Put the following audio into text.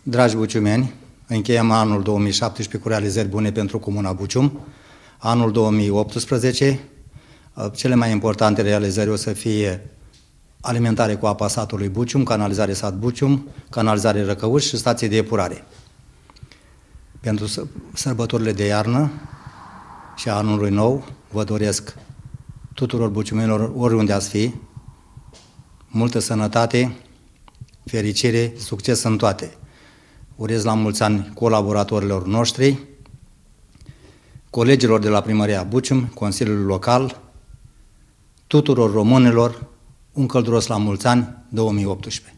Dragi buciumeni, încheiem anul 2017 cu realizări bune pentru Comuna Bucium. Anul 2018, cele mai importante realizări o să fie alimentare cu apa satului Bucium, canalizare sat Bucium, canalizare Răcăuș și stație de epurare. Pentru sărbătorile de iarnă și anului nou, vă doresc tuturor buciumenilor, oriunde ați fi, multă sănătate, fericire, succes în toate. Urez la mulți ani colaboratorilor noștri, colegilor de la Primăria Bucium, Consiliul Local, tuturor românilor, un călduros la mulți ani 2018.